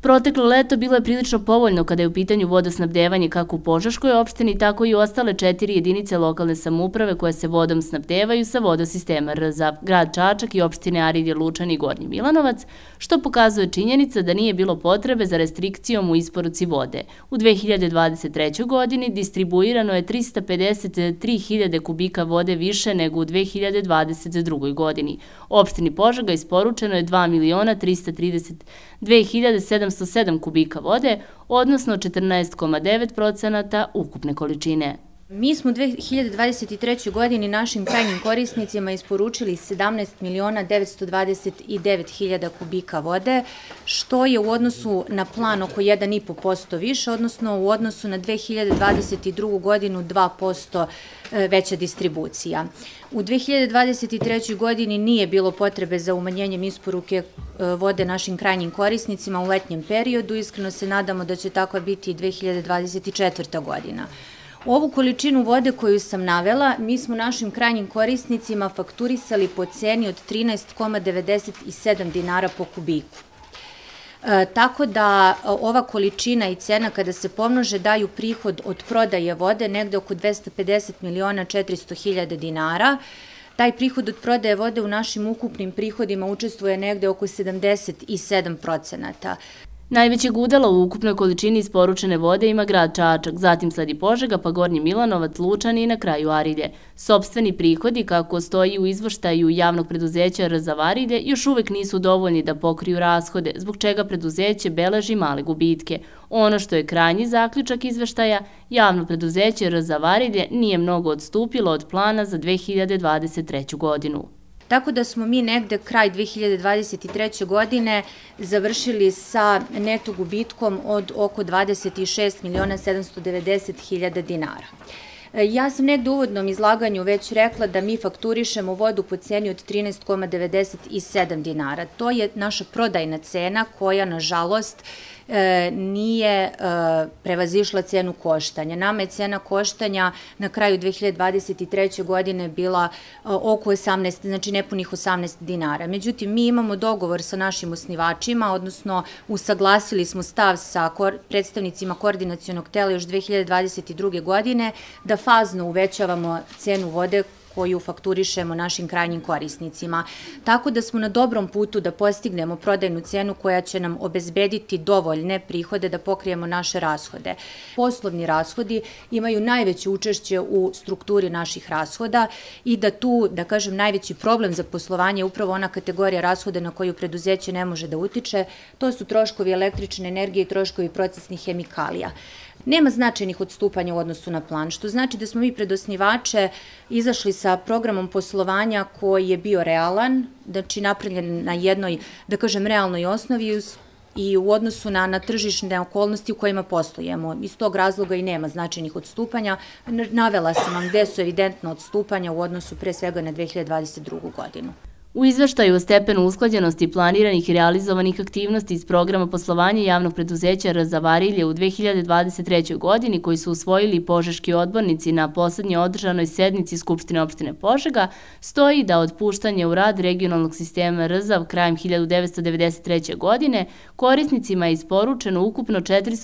Proteklo leto bilo je prilično povoljno kada je u pitanju vodosnabdevanje kako u Požeškoj opštini, tako i u ostale 4 jedinice lokalne samouprave koje se vodom snabdevaju sa vodosistema RZA, grad Čačak i opštine Arilje, Lučani i Gornji Milanovac, što pokazuje činjenica da nije bilo potrebe za restrikcijom u isporuci vode. U 2023. godini distribuirano je 353.000 kubika vode više nego u 2022. godini. Opštini Požega isporučeno je 2.332.707 kubika vode, odnosno 14,9% ukupne količine. Mi smo u 2023. godini našim krajnjim korisnicima isporučili 17.929.000 kubika vode, što je u odnosu na plan oko 1,5% više, odnosno u odnosu na 2022. godinu 2% veća distribucija. U 2023. godini nije bilo potrebe za umanjenjem isporuke vode našim krajnjim korisnicima u letnjem periodu. Iskreno se nadamo da će tako biti i 2024. godina. Ovu količinu vode koju sam navela, mi smo našim krajnjim korisnicima fakturisali po ceni od 13,97 dinara po kubiku. Tako da ova količina i cena kada se pomnože daju prihod od prodaje vode negde oko 250.400.000 dinara. Taj prihod od prodaje vode u našim ukupnim prihodima učestvuje negde oko 77%. Najvećeg udela u ukupnoj količini isporučene vode ima grad Čačak, zatim sledi Požega, pa Gornji Milanovac, Lučani i na kraju Arilje. Sopstveni prihodi, kako stoji u izveštaju javnog preduzeća RZA Arilje, još uvek nisu dovoljni da pokriju rashode, zbog čega preduzeće beleži male gubitke. Ono što je krajnji zaključak izveštaja, javno preduzeće RZA Arilje nije mnogo odstupilo od plana za 2023. godinu. Tako da smo mi negde kraj 2023. godine završili sa neto gubitkom od oko 26.790.000 dinara. Ja sam negde u uvodnom izlaganju već rekla da mi fakturišemo vodu po ceni od 13,97 dinara. To je naša prodajna cena koja, nažalost, nije prevazišla cenu koštanja. Nama je cena koštanja na kraju 2023. godine bila oko 18, znači nepunih 18 dinara. Međutim, mi imamo dogovor sa našim osnivačima, odnosno usaglasili smo stav sa predstavnicima koordinacionog tela još 2022. godine da fazno uvećavamo cenu vode koju fakturišemo našim krajnjim korisnicima. Tako da smo na dobrom putu da postignemo prodajnu cenu koja će nam obezbediti dovoljne prihode da pokrijemo naše rashode. Poslovni rashodi imaju najveće učešće u strukturi naših rashoda i da tu, da kažem, najveći problem za poslovanje je upravo ona kategorija rashoda na koju preduzeće ne može da utiče. To su troškovi električne energije i troškovi procesnih hemikalija. Nema značajnih odstupanja u odnosu na plan, što znači da smo mi pred osnivače izašli sa programom poslovanja koji je bio realan, znači napravljen na jednoj, da kažem, realnoj osnovi i u odnosu na tržišne okolnosti u kojima poslujemo. Iz tog razloga i nema značajnih odstupanja. Navela sam vam gde su evidentno odstupanja u odnosu pre svega na 2022. godinu. U izveštaju o stepenu usklađenosti planiranih i realizovanih aktivnosti iz programa poslovanja javnog preduzeća RZA Arilje u 2023. godini koji su usvojili požeški odbornici na poslednje održanoj sednici Skupštine opštine Požega, stoji da od puštanja u rad regionalnog sistema RZA krajem 1993. godine korisnicima je isporučeno ukupno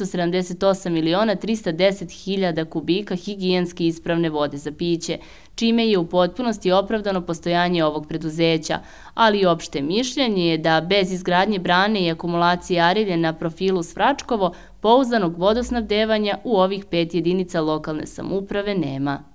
478.310.000 kubika higijenski ispravne vode za piće, čime je u potpunosti opravdano postojanje ovog preduzeća, ali i opšte mišljenje je da bez izgradnje brane i akumulacije Arilje na profilu Svračkovo pouzdanog vodosnabdevanja u ovih 5 jedinica lokalne samouprave nema.